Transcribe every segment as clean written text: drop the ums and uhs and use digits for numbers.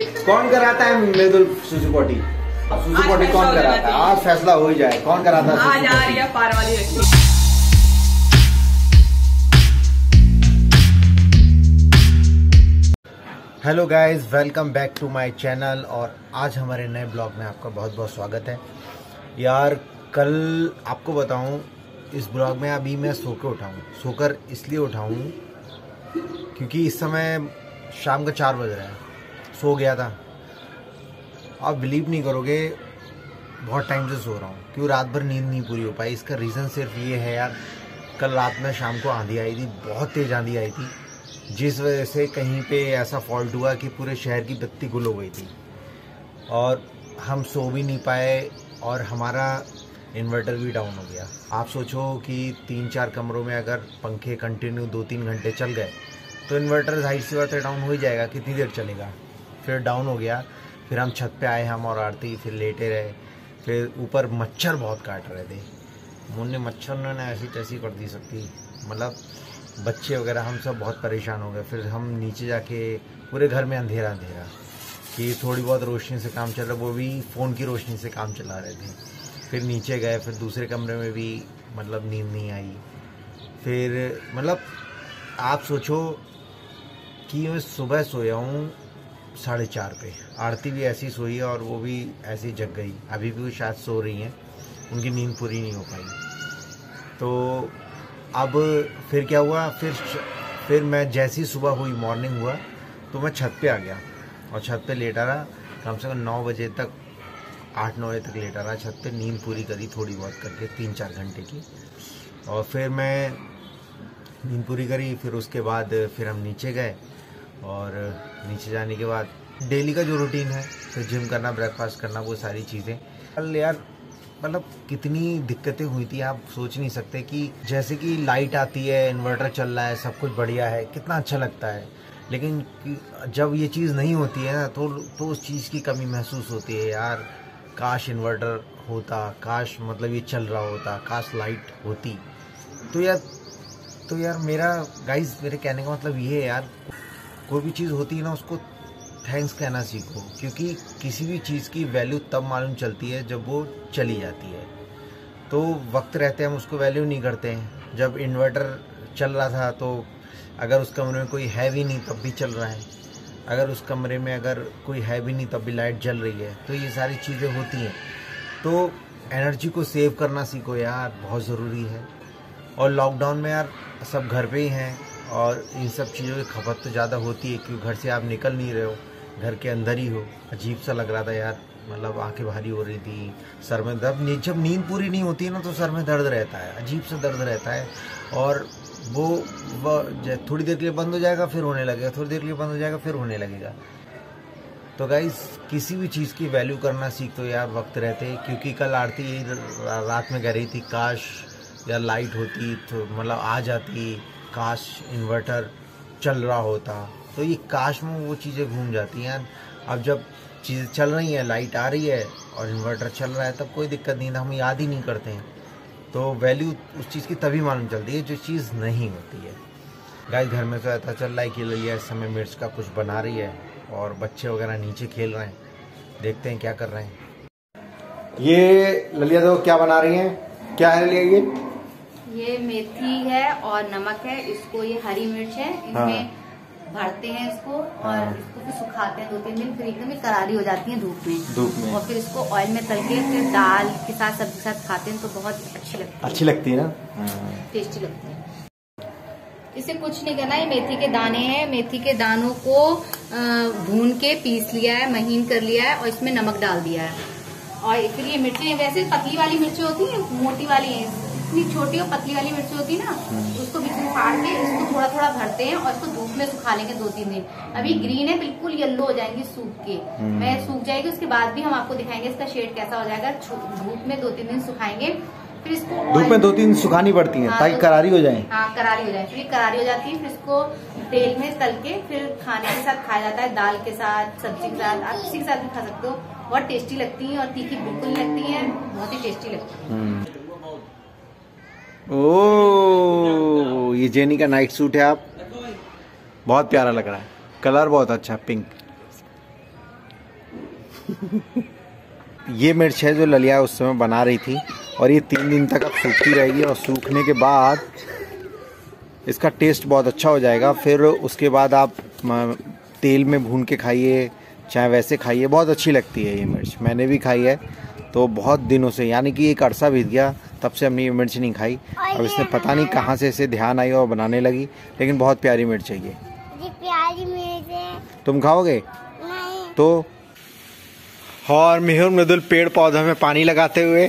कौन कराता है मृदुल सुसु पोटी? सुसु पोटी कौन कराता है? आज फैसला हो ही जाए, कौन कराता है? आज आ रही है पार वाली रखी। Hello guys, welcome back to my channel. और आज हमारे नए ब्लॉग में आपका बहुत बहुत स्वागत है। यार कल आपको बताऊं, इस ब्लॉग में अभी मैं सो के उठाऊँ, सोकर इसलिए उठाऊं क्योंकि इस समय शाम का 4 बज रहा है। सो गया था, आप बिलीव नहीं करोगे, बहुत टाइम से सो रहा हूँ। क्यों रात भर नींद नहीं पूरी हो पाई, इसका रीज़न सिर्फ ये है यार, कल रात में शाम को आंधी आई थी, बहुत तेज़ आंधी आई थी, जिस वजह से कहीं पे ऐसा फॉल्ट हुआ कि पूरे शहर की बत्ती गुल हो गई थी और हम सो भी नहीं पाए और हमारा इन्वर्टर भी डाउन हो गया। आप सोचो कि 3-4 कमरों में अगर पंखे कंटिन्यू 2-3 घंटे चल गए तो इन्वर्टर जाहिर सी बात है डाउन हो ही जाएगा, कितनी देर चलेगा। फिर डाउन हो गया, फिर हम छत पे आए, हम और आरती, फिर लेटे रहे। फिर ऊपर मच्छर बहुत काट रहे थे, मुन्ने मच्छर ने ऐसी तैसी कर दी सकती, मतलब बच्चे वगैरह हम सब बहुत परेशान हो गए। फिर हम नीचे जाके, पूरे घर में अंधेरा अंधेरा कि थोड़ी बहुत रोशनी से काम चल रहा, वो भी फ़ोन की रोशनी से काम चला रहे थे। फिर नीचे गए, फिर दूसरे कमरे में भी मतलब नींद नहीं आई। फिर मतलब आप सोचो कि मैं सुबह सोया हूँ 4:30 पे, आरती भी ऐसी सोई है और वो भी ऐसी जग गई, अभी भी वो शायद सो रही हैं, उनकी नींद पूरी नहीं हो पाई। तो अब फिर क्या हुआ, फिर मैं जैसी सुबह हुई, मॉर्निंग हुआ, तो मैं छत पे आ गया और छत पे लेटा रहा कम से कम 9 बजे तक, 8-9 बजे तक लेटा रहा छत पे। नींद पूरी करी थोड़ी बहुत करके 3-4 घंटे की, और फिर मैं नींद पूरी करी। फिर उसके बाद फिर हम नीचे गए और नीचे जाने के बाद डेली का जो रूटीन है, फिर जिम करना, ब्रेकफास्ट करना, वो सारी चीज़ें। कल यार मतलब कितनी दिक्कतें हुई थी, आप सोच नहीं सकते। कि जैसे कि लाइट आती है, इन्वर्टर चल रहा है, सब कुछ बढ़िया है, कितना अच्छा लगता है, लेकिन जब ये चीज़ नहीं होती है ना तो उस चीज़ की कमी महसूस होती है। यार काश इन्वर्टर होता, काश मतलब ये चल रहा होता, काश लाइट होती। तो यार मेरा गाइज, मेरे कहने का मतलब ये है यार, कोई भी चीज़ होती है ना, उसको थैंक्स कहना सीखो, क्योंकि किसी भी चीज़ की वैल्यू तब मालूम चलती है जब वो चली जाती है। तो वक्त रहते हम उसको वैल्यू नहीं करते हैं। जब इन्वर्टर चल रहा था तो अगर उस कमरे में कोई है भी नहीं तब भी चल रहा है, अगर उस कमरे में अगर कोई है भी नहीं तब भी लाइट जल रही है। तो ये सारी चीज़ें होती हैं, तो एनर्जी को सेव करना सीखो यार, बहुत ज़रूरी है। और लॉकडाउन में यार सब घर पे ही हैं और इन सब चीज़ों की खपत तो ज़्यादा होती है, क्योंकि घर से आप निकल नहीं रहे हो, घर के अंदर ही हो। अजीब सा लग रहा था यार, मतलब आंखें भारी हो रही थी, सर में दर्द। जब नींद पूरी नहीं होती है ना तो सर में दर्द रहता है, अजीब सा दर्द रहता है, और वो थोड़ी देर के लिए बंद हो जाएगा फिर होने लगेगा, थोड़ी देर के लिए बंद हो जाएगा फिर होने लगेगा। तो गाइस, किसी भी चीज़ की वैल्यू करना सीख तो यार वक्त रहते। क्योंकि कल आरती रात में कह रही थी काश यार लाइट होती तो मतलब आ जाती, काश इन्वर्टर चल रहा होता। तो ये काश में वो चीज़ें घूम जाती हैं। अब जब चीज़ें चल रही हैं, लाइट आ रही है और इन्वर्टर चल रहा है, तब कोई दिक्कत नहीं, हम याद ही नहीं करते हैं। तो वैल्यू उस चीज़ की तभी मालूम चलती है जो चीज़ नहीं होती है। गाइस, घर में तो ऐसा चल रहा है कि ललिया इस समय मिर्च का कुछ बना रही है और बच्चे वगैरह नीचे खेल रहे हैं, देखते हैं क्या कर रहे हैं। ये ललिया तो क्या बना रही हैं? क्या है ललिया? ये मेथी है और नमक है, इसको ये हरी मिर्च है, इनमें भरते हैं इसको और इसको फिर सुखाते हैं 2-3 दिन, फिर एकदम करारी हो जाती है धूप में। और फिर इसको ऑयल में तल के फिर दाल के साथ, सब्जी के साथ खाते हैं तो बहुत अच्छी लगती है ना, टेस्टी लगती है। इसे कुछ नहीं करना है, मेथी के दाने हैं, मेथी के दानों को भून के पीस लिया है, महीन कर लिया है और इसमें नमक डाल दिया है। और फिर ये मिर्चें वैसे पतली वाली मिर्चें होती है, मोटी वाली है, इतनी छोटी और पतली वाली मिर्ची होती है ना, उसको बीच में फाड़ के इसको थोड़ा थोड़ा भरते हैं और इसको धूप में सुखा लेंगे 2-3 दिन। अभी ग्रीन है, बिल्कुल येलो हो जाएंगी सूख के, मैं सूख जाएगी, उसके बाद भी हम आपको दिखाएंगे इसका शेड कैसा हो जाएगा। धूप में 2-3 दिन सुखाएंगे, फिर इसको धूप में 2-3 दिन सुखानी पड़ती है ताकि करारी हो जाए। हाँ, करारी हो जाए। फिर करारी हो जाती है, फिर इसको तेल में तल के फिर खाने के साथ खाया जाता है, दाल के साथ, सब्जी के साथ, आप किसी के साथ भी खा सकते हो। बहुत टेस्टी लगती है और तीखी बिल्कुल नहीं लगती है, बहुत ही टेस्टी लगती है। ओह, ये जेनी का नाइट सूट है, आप बहुत प्यारा लग रहा है, कलर बहुत अच्छा, पिंक। ये मिर्च है जो ललिया उस समय बना रही थी, और ये 3 दिन तक अब सूखती रहेगी, और सूखने के बाद इसका टेस्ट बहुत अच्छा हो जाएगा। फिर उसके बाद आप तेल में भून के खाइए, चाहे वैसे खाइए, बहुत अच्छी लगती है ये मिर्च। मैंने भी खाई है, तो बहुत दिनों से, यानी कि एक अरसा बीत गया तब से हमने ये मिर्च नहीं खाई। अब इसने पता नहीं कहाँ से इसे ध्यान आई और बनाने लगी, लेकिन बहुत प्यारी मिर्च है ये। प्यारी मिर्च है। तुम खाओगे? नहीं। तो और मेहुर मृदुल पेड़ पौधों में पानी लगाते हुए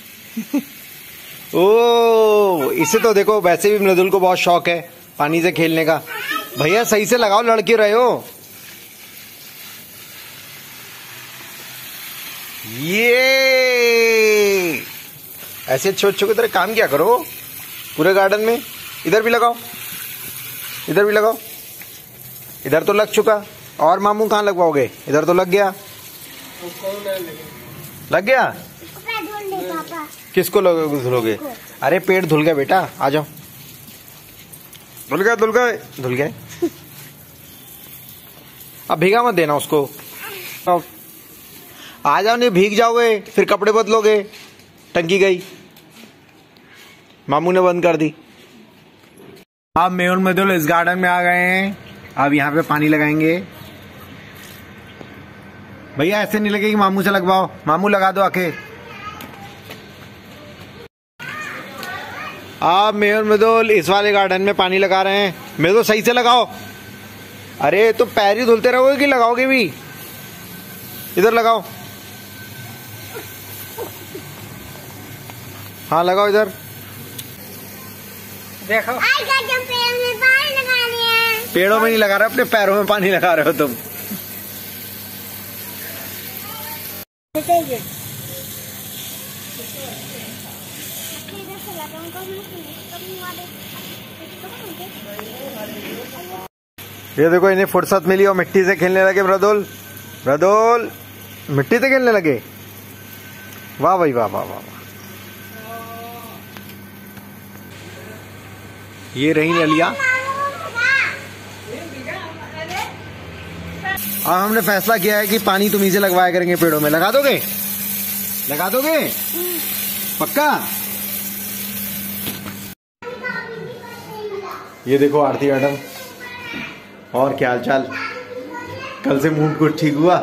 ओ, इसे तो देखो, वैसे भी मृदुल को बहुत शौक है पानी से खेलने का। भैया सही से लगाओ, लड़के रहे हो। ये ऐसे छोटे की तरह काम किया करो पूरे गार्डन में। इधर भी लगाओ, इधर भी लगाओ। इधर तो लग चुका, और मामू कहाँ लगवाओगे? इधर तो लग गया। लग गया? किसको धुलोगे? अरे पेड़ धुल गया बेटा, आ जाओ। धुल गए, धुल गए, धुल गए। अब भीगा मत देना उसको। आ जाओ, नहीं भीग जाओगे, फिर कपड़े बदलोगे। टंकी गई, मामू ने बंद कर दी। अब मेहुल मृदुल इस गार्डन में आ गए हैं। अब यहाँ पे पानी लगाएंगे। भैया ऐसे नहीं लगेगी, मामू से लगवाओ। मामू लगा दो आके। अब मेहुल मृदुल इस वाले गार्डन में पानी लगा रहे हैं। मृदुल सही से लगाओ। अरे तो पैर ही धुलते रहोगे कि लगाओगे भी? इधर लगाओ। हाँ लगाओ इधर। देखो पेड़ों में नहीं लगा रहे, अपने पैरों में पानी लगा रहे हो तुम। ये देखो, इन्हें फुर्सत मिली और मिट्टी से खेलने लगे। मृदुल, मृदुल मिट्टी से खेलने लगे। वाह भाई वाह, वाह वाह वाह। ये रही ललिया। अब हमने फैसला किया है कि पानी तुम ही से लगवाया करेंगे पेड़ों में। लगा दोगे? लगा दोगे? पक्का? ये देखो आरती मैडम, और क्या हाल चाल? कल से मूड कुछ ठीक हुआ?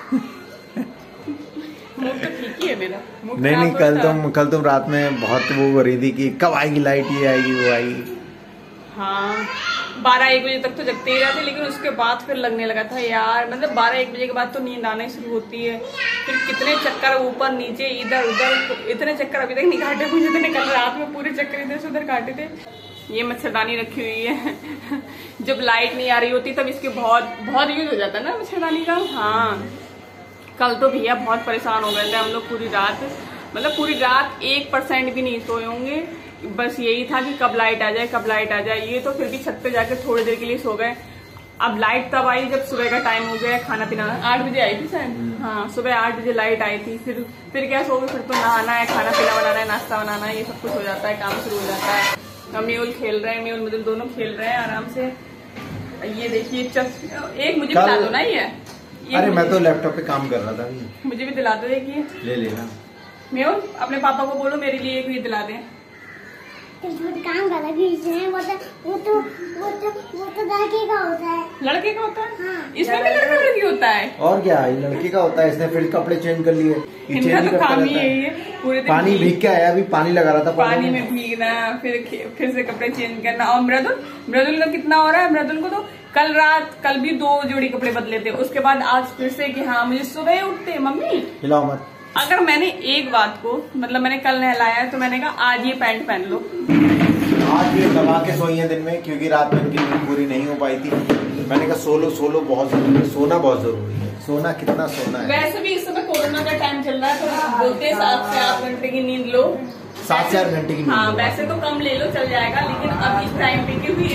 मूड तो ठीक ही है मेरा। नहीं, कल तुम रात में बहुत वो हो रही थी कि कब आएगी लाइट, ये आएगी वो आएगी। हाँ, 12-1 बजे तक तो जगते ही रहते, लेकिन उसके बाद फिर लगने लगा था यार, मतलब 12-1 बजे के बाद तो नींद आना शुरू होती है। फिर कितने चक्कर ऊपर नीचे इधर उधर, इतने चक्कर अभी तक नहीं काटे मुझे। तो कल रात में पूरे चक्कर इधर से उधर काटे थे। ये मच्छरदानी रखी हुई है। जब लाइट नहीं आ रही होती तब इसके बहुत यूज हो जाता है ना मच्छरदानी का। हाँ, कल तो भैया बहुत परेशान हो गए थे हम लोग पूरी रात, मतलब पूरी रात 1% भी नहीं सोए होंगे। बस यही था कि कब लाइट आ जाए, कब लाइट आ जाए। ये तो फिर भी छत पे जाकर थोड़ी देर के लिए सो गए। अब लाइट तब आई जब सुबह का टाइम हो गया, खाना पीना 8 बजे आई थी शायद। हाँ, सुबह 8 बजे लाइट आई थी। फिर क्या सोओगे? फिर तो नहाना है, खाना पीना बनाना है, नाश्ता बनाना है, ये सब कुछ हो जाता है, काम शुरू हो जाता है। हम मेहुल खेल रहे हैं, मेहुल मृदुल दोनों खेल रहे हैं आराम से। ये देखिए, एक मुझे दिला दो ना ये। अरे मैं तो लैपटॉप पे काम कर रहा था। मुझे भी दिला दो एक ये। ले लेना। मेहुल अपने पापा को बोलो मेरे लिए एक ये दिला दें। काम कर वो तो लड़के का होता है। लड़के का होता है? हाँ। इसमें भी लड़की होता है? और क्या, लड़के का होता है। इसने फिर कपड़े चेंज कर लिए। इनका तो काम ही यही है, पूरे दिन पानी भीग के आया, अभी पानी लगा रहा था पानी में भीगना, फिर से कपड़े चेंज करना। और मृदुल का कितना हो रहा है? मृदुल को तो कल भी 2 जोड़ी कपड़े बदले थे। उसके बाद आज फिर से कि हाँ मुझे सुबह उठते मम्मी हिलाओ मत। अगर मैंने एक बात को, मतलब मैंने कल नहलाया तो मैंने कहा आज ये पैंट पहन लो। आज ये दबा के सोई है दिन में, क्योंकि रात में उनकी नींद पूरी नहीं हो पाई थी। मैंने कहा सोलो बहुत जरूरी है, सोना बहुत जरूरी है। सोना कितना सोना है? वैसे भी इस समय कोरोना का टाइम चल रहा है तो बोलते हैं 7 से 8 घंटे की नींद लो। 7 से 8 घंटे की नींद। हाँ, वैसे तो कम ले लो, चल जाएगा, लेकिन अब इस टाइम पे क्योंकि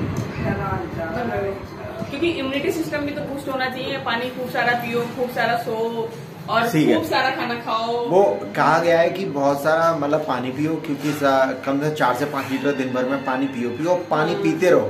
इम्यूनिटी सिस्टम भी तो बूस्ट होना चाहिए। पानी खूब सारा पियो, खूब सारा सो, और खूब सारा खाना खाओ। वो कहा गया है कि बहुत सारा मतलब पानी पियो, क्योंकि कम से कम 4 से 5 लीटर दिन भर में पानी पियो। पानी पीते रहो,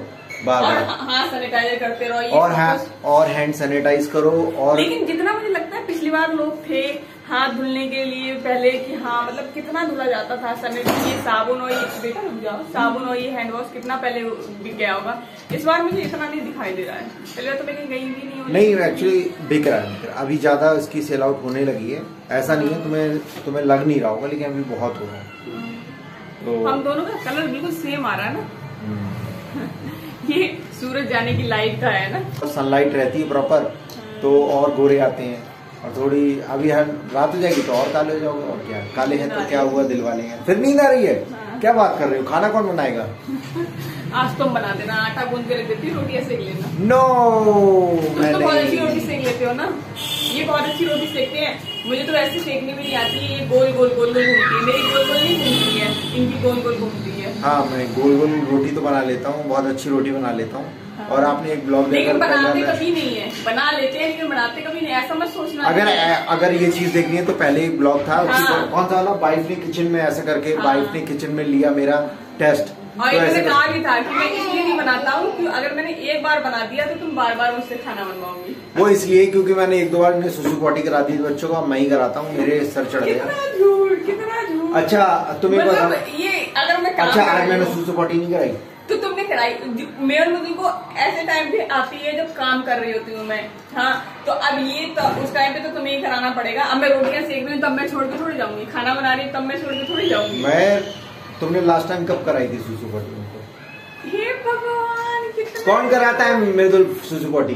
बार हाथ सैनिटाइजर करते रहो और हैंड सैनिटाइज करो। और लेकिन जितना मुझे लगता है पिछली बार लोग थे हाथ धुलने के लिए पहले कि हाँ मतलब कितना धुला जाता था ये साबुन और ये बेटा रुक जाओ, साबुन और ये हैंड वॉश कितना पहले बिक गया होगा। इस बार मुझे इतना नहीं दिखाई दे रहा है। पहले तो मैं कहीं गई भी नहीं एक्चुअली बिक रहा है अभी ज्यादा, इसकी सेल आउट होने लगी है। ऐसा नहीं है तुम्हें लग नहीं रहा होगा, लेकिन अभी बहुत हो रहा है। तो हम दोनों का कलर बिल्कुल सेम आ रहा है ना। ये सूरज जाने की लाइट का है ना, सनलाइट रहती है प्रॉपर तो और गोरे आते हैं। और थोड़ी अभी रात हो जाएगी तो और काले हो जाओगे। और क्या काले हैं तो क्या हुआ, दिल वाले हैं। फिर नींद आ रही है? क्या बात कर रहे हो? खाना कौन बनाएगा? आज तुम बना देना, आटा गूंद के रख देती हूँ, रोटी सेक लेना। नो तुम तो बहुत अच्छी रोटी सेक लेते हो ना, ये बहुत अच्छी रोटी सेकते हैं। मुझे तो ऐसे सेकनी भी नहीं आती है, ये गोल गोल गोल गोल घूमती है। मेरी गोल गोल नहीं घूमती है, इनकी गोल गोल घूमती है। हाँ मैं गोल गोल रोटी तो बना लेता हूँ, बहुत अच्छी रोटी बना लेता हूँ। और आपने एक ब्लॉग लेकिन बनाते कभी नहीं है, बना लेते हैं लेकिन बनाते कभी नहीं, ऐसा मत सोचना। अगर ये चीज देखनी है तो पहले ही ब्लॉग था। हाँ। कौन सा वाला, वाइफ ने किचन में ऐसा करके। हाँ। वाइफ ने किचन में लिया मेरा टेस्ट। और तो मैंने कहा भी था कि मैं इसलिए नहीं बनाता हूँ कि अगर मैंने एक बार बना दिया तो तुम बार बार मुझसे खाना बनवाओगी। वो इसलिए क्योंकि मैंने एक दो बार सुसु पॉटी करा दी बच्चों को, मैं ही कराता हूँ, मेरे सर चढ़ गया। कितना झूठ। अच्छा तुम्हें मतलब ये अगर मैं अच्छा आज मैंने सुसु पॉटी नहीं कराई तो तुमने कराई। मेरे मुझे को ऐसे टाइम पे आती है जब काम कर रही होती हूँ मैं। हाँ तो अब ये तो उस टाइम पे तो तुम्हें ही कराना पड़ेगा। अब मैं रोटियां सेक रही हूँ तब मैं छोड़ के थोड़ी जाऊंगी, खाना बना रही हूँ तब मैं छोड़ के थोड़ी जाऊंगी। तुमने लास्ट टाइम कब कराई थी सुसु पॉटी उनको? हे भगवान कितना कौन कराता है मेरे दो सुसु पॉटी?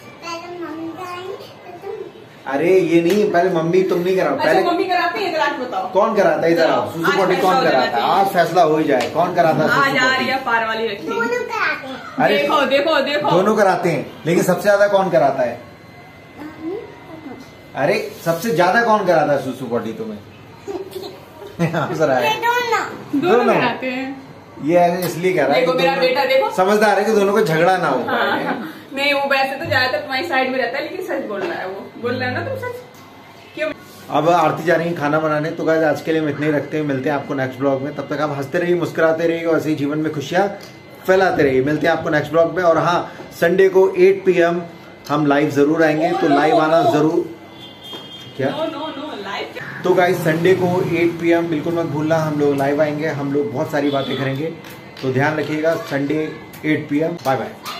अरे ये नहीं, पहले मम्मी तुम नहीं कराओ। पहले मम्मी कराती है, इधर बताओ कौन कराता है? इधर आओ, सुसु पॉटी कौन कराता है? आज फैसला हो ही जाए कौन कराता है। आज आ रही है पार वाली रखी। अरे देखो देखो देखो दोनों कराते हैं, लेकिन सबसे ज्यादा कौन कराता है? अरे सबसे ज्यादा कौन कराता है सुसु पॉटी तुम्हें? दोनों कराते हैं। ये इसलिए कह रहा है, मेरा बेटा देखो समझदार है कि दोनों को झगड़ा ना हो। नहीं वो वैसे तो ज्यादातर तुम्हारी साइड में रहता है, लेकिन सच बोल रहा है, वो बोल रहा है ना तुम सच क्यों। अब आरती जा रही है खाना बनाने, तो गाइस आज के लिए हम इतने ही रखते हैं। मिलते हैं आपको नेक्स्ट ब्लॉग में, तब तक आप हंसते रहिए, मुस्कुराते रहिए और ऐसे ही जीवन में खुशियां फैलाते रहिए। मिलते हैं आपको नेक्स्ट ब्लॉग में। और हाँ संडे को 8 PM हम लाइव जरूर आएंगे, तो लाइव आना जरूर। क्या तो गाइस संडे को 8 PM बिल्कुल मत भूलना, हम लोग लाइव आएंगे, हम लोग बहुत सारी बातें करेंगे। तो ध्यान रखिएगा, संडे 8 PM। Bye bye.